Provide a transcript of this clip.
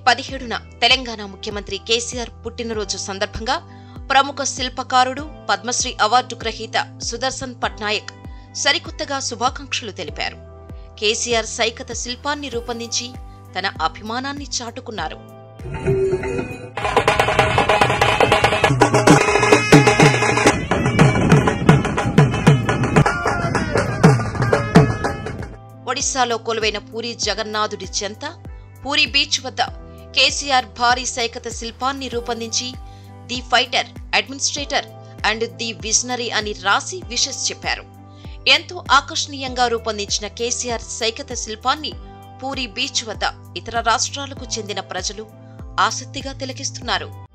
17న తెలంగాణ ముఖ్యమంత్రి కేసీఆర్ పుట్టినరోజు సందర్భంగా ప్రముఖ శిల్పకారుడు పద్మశ్రీ అవార్డు గ్రహీత సుదర్శన్ పట్నాయక్ సరికొత్తగా శుభాకాంక్షలు తెలిపారు. కేసీఆర్ సైకత శిల్పాన్ని రూపొందించి తన అభిమానాన్ని చాటుకున్నారు. ఒడిశాలో కొలువైన పూరి జగన్నాథుడి చెంత పూరి బీచ్ వద్ద కేసీఆర్ భారీ సైకత శిల్పాన్ని రూపొందించి the fighter, administrator and the visionary అని రాసి విషెస్ చెప్పారు. ఎంతో ఆకర్షణీయంగా రూపొందించిన కేసీఆర్ సైకత శిల్పాన్ని పూరి బీచ్ వద్ద ఇతర రాష్ట్రాలకు చెందిన ప్రజలు ఆసక్తిగా తిలకిస్తున్నారు.